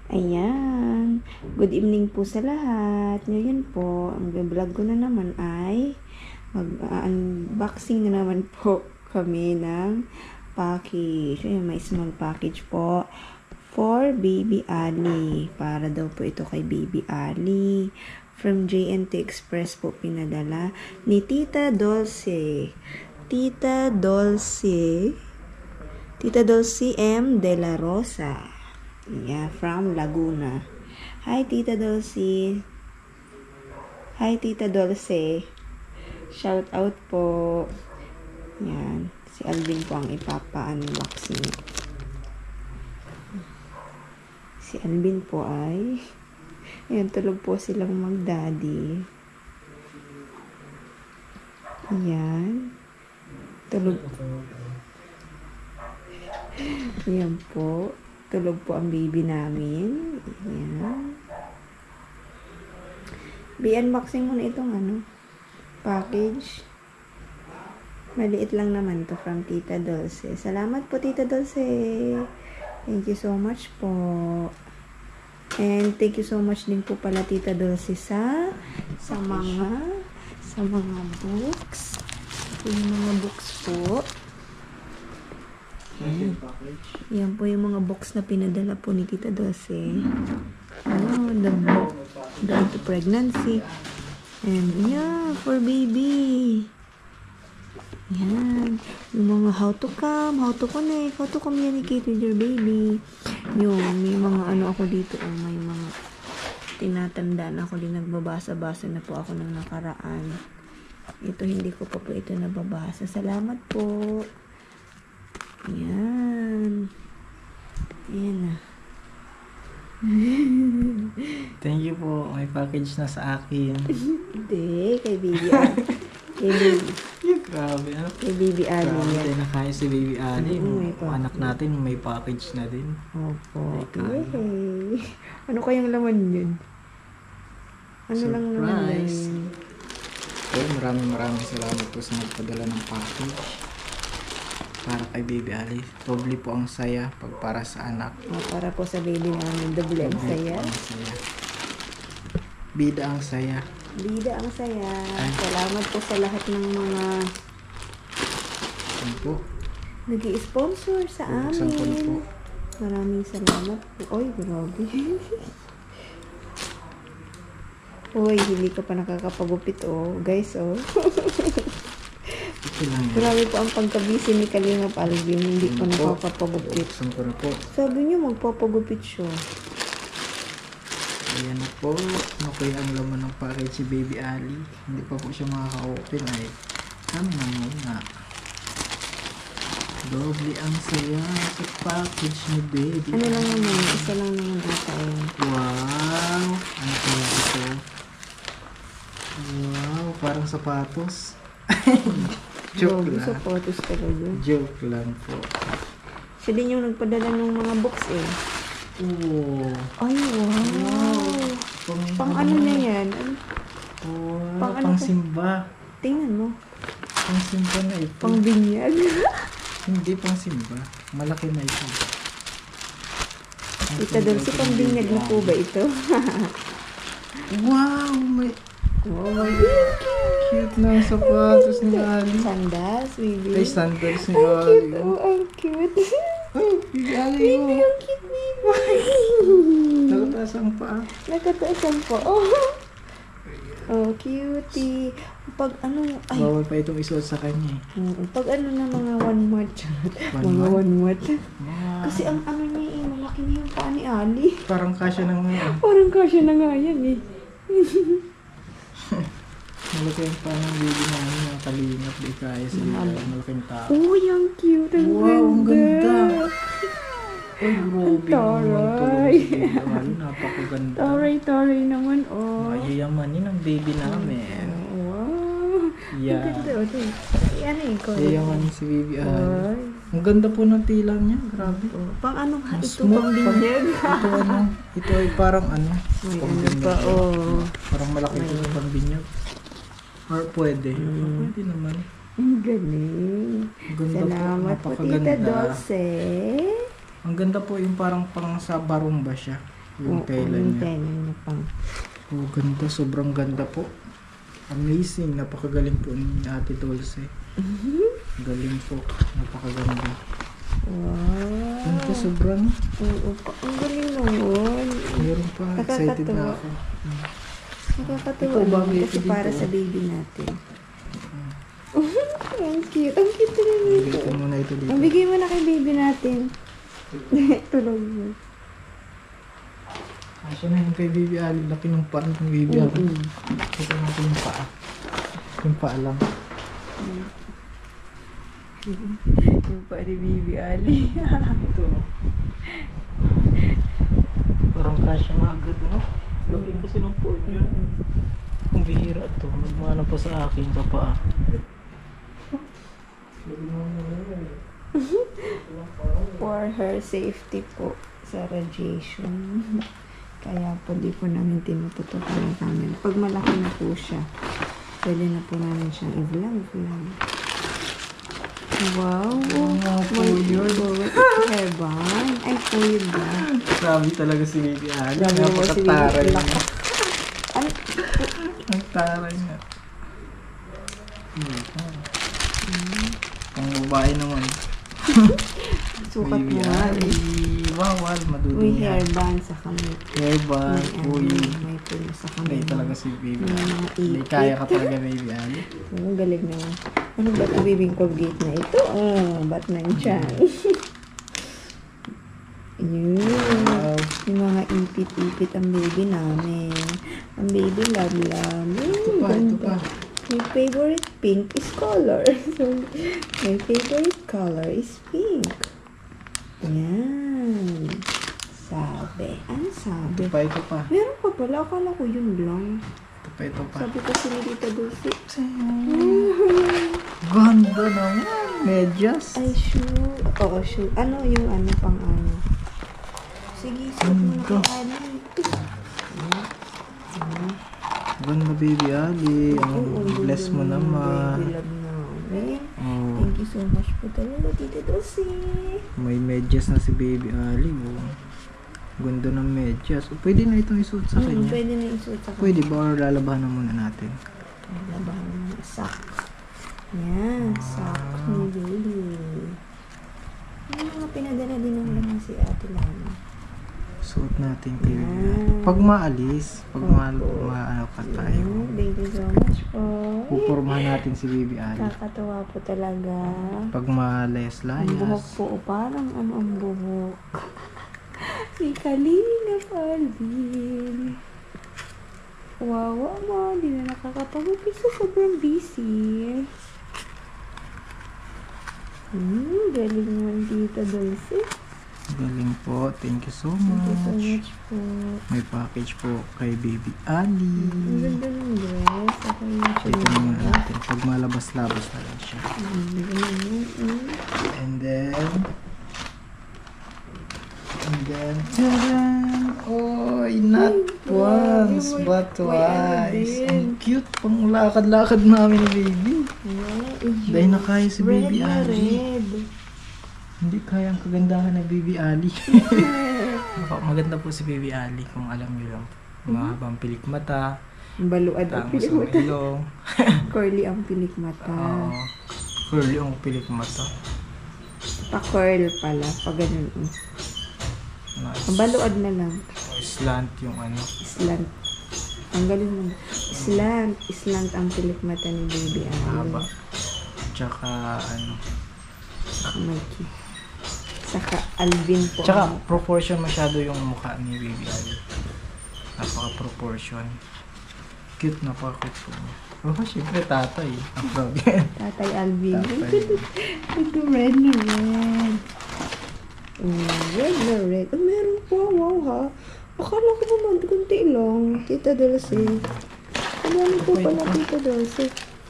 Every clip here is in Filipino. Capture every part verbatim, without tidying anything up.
Ayan. Good evening po sa lahat. Ngayon po, ang vlog ko na naman ay mag-unboxing na naman po kami ng package. Ayan, may small package po for Baby Ali. Para daw po ito kay Baby Ali. From J N T Express po pinadala ni Tita Dulce. Tita Dulce. Tita Dulce M. De La Rosa. Yeah, from Laguna. Hi, Tita Dulce. Hi, Tita Dulce. Shout out po. Yan. Si Alvin po ang ipapa-unboxing. Si Alvin po ay ayan, tulog po silang mag-daddy. Ayan. Tulog. Ayan po. Tulog po ang baby namin. Ayan. Bi-unboxing muna itong ano, package. Maliit lang naman to from Tita Dulce. Salamat po, Tita Dulce. Thank you so much po. And thank you so much din po pala, Tita Dulce, sa sa mga sa mga books. Yung mga books po. Ayan. Yan po yung mga box na pinadala po ni Tita Dulce. Oh, the book. The into pregnancy. And yeah, for baby. Yan. Yung mga how to come, how to connect, how to communicate with your baby. Yung may mga ano ako dito. Oh, may mga tinatandaan ako din. Nagbabasa-basa na po ako ng nakaraan. Ito hindi ko pa po ito nababasa. Salamat po. Ayan. Ayan na. Thank you po. May package na sa akin. Hindi. Kay Baby Ali. Kay Baby. Grabe. Ano? Kay Baby Ali. Grabe tayo na kaya si Baby Ali. Mm, Anak natin may package na din. Opo. Yay. Ano kayang laman yun? Ano Surprise. lang naman yun? Okay, maraming maraming salamat po sa nagpadala ng package. Para kay Baby Ali. Doble po ang saya pag para sa anak. Oh, para po sa baby namin. Doble ang saya. Ang saya. Bida ang saya. Bida ang saya. Ay. Salamat po sa lahat ng mga Yan po. nag-i-sponsor sa Buksan ko na po. amin. Maraming salamat po. Oy, grabe. Uy, hindi ka pa nakakapagupit, oh. Guys, oh. Ito lang yan. Grabe po ang pagkabisi ni Kalingap Alvin. Hindi pa Yan po. nakakapagupit. Buksan ko na po. Sabi niyo, magpapagupit siya. Ayan na po. Ano kaya ang laman ng package si Baby Ali? Hindi pa po siya makaka-open ay kami na muna. Doble ang saya sa package ni Baby. Ano lang naman, isa lang naman ata yun. Wow! Ano kaya ito? Wow! Parang sapatos. Joke Grabe, lang. sa photos talaga. Joke lang po. Siya din yung nagpadala ng mga books eh. Oh! Ay, wow! Pang, Pang ano na yan? Ano? Wow! Pang ano Pang to? simba. Tingnan mo. Pang simba na ito. Pang binyag. Hindi pang simba. Malaki na ito. Tita Dulce, pang binyag na po ba ito? Wow! May... Oh my God! Cute na ang sapatos ni Ali. Sandas, baby. Ay, sandals ni Ang Ali. cute, oh, ang cute. Ay, Baby Ali. Baby, Oh. ang cute, baby. Nakataas ang paa. Nakataasan po. Oh. Oh, cutie. Pag ano, ay, Bawal pa itong isuot sa kanya eh. mm, pag ano na mga one month. One mga month? one month. Wow. Kasi ang ano niya eh, malaki na yung paa ni Ali. Parang kasya ng ngayon. Parang kasya na nga yan eh. Malaki ang paa ng baby namin. Mga kalingap. Di kaya sa Mahal. bigay. Malaking tao. Uy, ang cute. Ang Wow, ang ganda. Ay, Ang grabe taray. naman. Napakaganda. Taray-taray naman, oh. Mayayamanin ang baby namin. Wow. Yeah. Ang ganda, oh. Ito, ano eh, ko. Mayayamanin si baby Ali. Ay. Ang ganda po ng tila niya. Grabe. Oh, pang ano ha? Ang Ito smooth, pang binyag. Ito ano, ito ay parang ano, May pang ano binyag. pa, oh. Parang malaki ito pang binyag. Or pwede. Mm. Pwede naman. Ang galing. Ang ganda Salamat po. po, Tita Napakaganda. Dulce. Ang ganda po yung parang pang sa barumba siya. Yung Oo, tela yung niya. tela niya pang. Oh, ganda. Sobrang ganda po. Amazing. Napakagaling po ni Ate Dulce. Galing po. Napakaganda. Wow. Ganda sobrang. Oo, pa- ang galing naman. Meron pa. Excited Nakakatuwa. na ako. Nakakatuwa Ito, naman bagay kasi ito dito. para sa baby natin. Ang cute. Ang cute na nito. Bigay ko muna ito dito. Ang bigay mo na kay baby natin. Tulog mo. Asya na yung kay Baby Ali. Laki ng paa ng Baby Ali. Mm-mm. Ito natin yung paa. Yung paa lang. Yung pa ni Baby Ali. Ito. Parang kasya nga agad, no? Laki kasi ng phone yun. Ang bihira ito. Nagmana pa sa akin sa paa. For her safety po sa radiation. Kaya po di po namin tinututukan ng camera. Pag malaki na po siya, pwede na po namin siyang i-vlog. vlog. Wow! Oo nga po yun. Heaven! Ay, po yun ba? Grabe talaga si Baby Ali. Grabe naman si Baby Napakataray Ali. niya. Ano? Ang taray niya. Hmm. Pang babae naman. Sukat Baby mo nga. Ali. Bawal, Uy, madudumi yan. hairband sa kamay. Hairband. May, Uy. ano, may puno sa kamay. Hindi talaga si Baby May Ali. mga Hindi ipit. kaya ka talaga Baby Ali. Ang galing naman. Ano ba ito bibing Colgate na ito? Oh, ba't nandyan? Yun. Wow. Yung mga ipit-ipit ang baby namin. Ang baby love-love. Ito pa, ito pa. My favorite pink is color. So, my favorite color is pink. Yan. Sabi. Ano sabi? Ito pa, ito pa. Meron pa pala. Akala ko yun lang. Ito pa, ito pa. Sabi ko si Nilita Dulce. Ganda naman. Medyas. Ay, shoe. Oo, shoe. Ano yung ano pang ano? Sige, suot mo na kay Ali. Ganda Baby Ali. Oo, Ang ang bless mo ganda ng naman. Baby love namin. Oh, Thank you so much po talaga, Tita Dulce. may medyas na si Baby Ali. Oh. Ganda ng medyas. Oh, pwede na itong isuot sa Mm, kanya. pwede na isuot sa Pwede ba or lalabahan na muna natin? Labahan mo na sock. Yan, sock ni baby. Yung mga pinadala din ng laman si Ate Lana. Suot natin kay Baby Ali. Yan. Pag maalis, pag ma, Opo. ma ano pa tayo, Yan, thank you so much po. pupurmahan natin si Baby Ali. Kakatuwa po talaga. Pag Ang buhok malayas-layas. po, oh, parang ano ang buhok. Si Kalina Alvin. Wawa mo, di na nakakapag-upisa. Sobrang busy. Hmm, galing naman Tita Dulce. Galing po. Thank you so Thank you so much. much po. May package po kay Baby Ali. Ang ganda ng dress. Ako yung Ito naman chinita. natin. Pag malabas-labas na lang siya. Mm, mm, mm. And then, and then, tadaan! Oy, not once, Uy, but uy, ano twice. din? Ang cute. Pang lakad-lakad namin ni Baby. Wow, eh, Dahil na kaya si red Baby na Ali. red. Hindi kaya ang kagandahan ng Baby Ali. Maganda po si Baby Ali kung alam niyo lang. Mahabang pilik mata, Baluad ang tangos pilik ang mata. ilong. Curly ang pilik mata. Oo. Curly ang pilik mata. Pa-curl pala. Pa ganun. oh. Nice. Ang baluad na lang. Slant yung ano. Slant. Ang galing mo. Slant. Slant ang pilik mata ni Baby Ali. Mahaba. Tsaka ano. Mikey. Saka Alvin po. Tsaka proportion masyado yung mukha ni Baby Ali. Napaka-proportion. Cute, napaka-cute po niya. Oh, syempre tatay. Ang problem. Tatay Alvin. Tatay. Ito red na red. Oh, red na red. Oh, meron po. Wow ha. Akala ko naman kunti lang. Tita Dulce. Ano po pala Tita Dulce?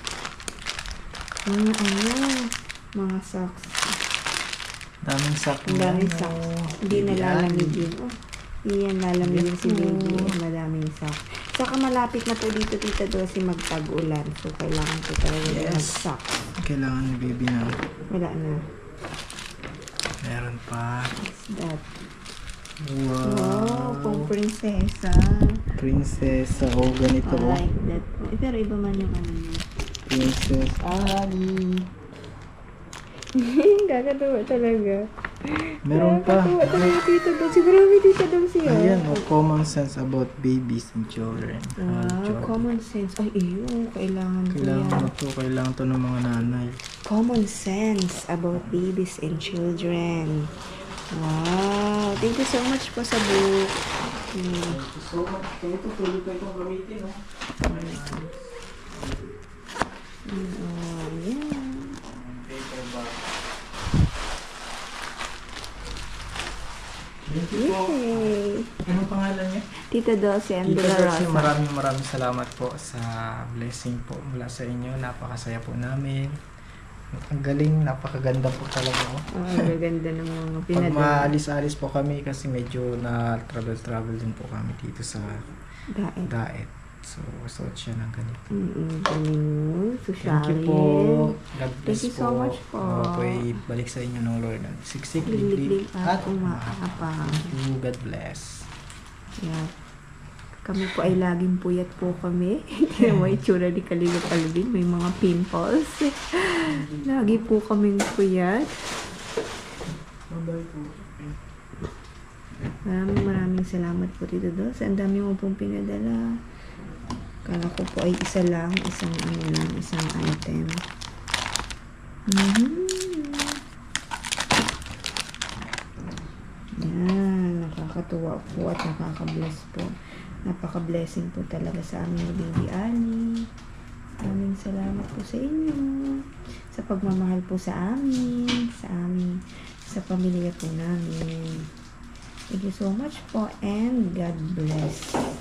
Mga ano. Mga socks. Daming sak. Ang daming yan, socks. oh. Hindi na Baby lalamigin. Oh, hindi yan lalamigin si Ito. baby. Madaming socks. Saka malapit na po dito Tita Dulce magtag-ulan. So, kailangan po talaga Yes. yes. mag-socks. Ali. Kailangan ni Baby na. Wala na. Meron pa. What's that? Wow. Wow, pang prinsesa. Prinsesa. Oh, ganito I oh. like that po. Eh, pero iba man yung ano niya. Princess Ali. Kakatuwa talaga. Meron pa. Kakatuwa talaga Tita Dom. Siguro may Tita Dom siya. Ayan, oh, common sense about babies and children. Wow, Children. common sense. Ay, iyo. Kailangan ko Kailangan yan. mo to, kailangan to ng mga nanay. Common sense about babies and children. Wow. Thank you so much po sa book. Hmm. So, ganito, tuloy ko itong gamitin, oh. Oh, yeah. Paper bag. Thank you po. Yay. Anong pangalan niya? Tita Dulce and Tita De La Dulce, Rosa. maraming maraming salamat po sa blessing po mula sa inyo. Napakasaya po namin. Ang galing, napakaganda po talaga. Oh. Oh, ang gaganda ng mga Pag pinadala. maalis-alis po kami kasi medyo na travel-travel din po kami dito sa Daet. Daet. So, suot siya ng ganito. Mm-mm. Galing. Thank you po. God bless Thank you po. so much po. Uh, po ay balik sa inyo ng Lord. Siksik, Liglig liglig, at at umaapang. Thank you. God bless. Yeah. Kami po ay laging puyat po kami. Kaya mo itsura ni Kalinga Calvin. May mga pimples. Lagi po kaming puyat. Bye-bye po. Maraming maraming salamat po Tito Dulce. Ang dami mo pong pinadala. Kala ko po ay isa lang. Isang ano lang. Isang item. Mm-hmm. Yan. Nakakatuwa po at nakaka-bless po. Napaka-blessing po talaga sa aming Baby Ali. Maraming salamat po sa inyo. Sa pagmamahal po sa amin. Sa amin. Sa pamilya po namin. Thank you so much po and God bless.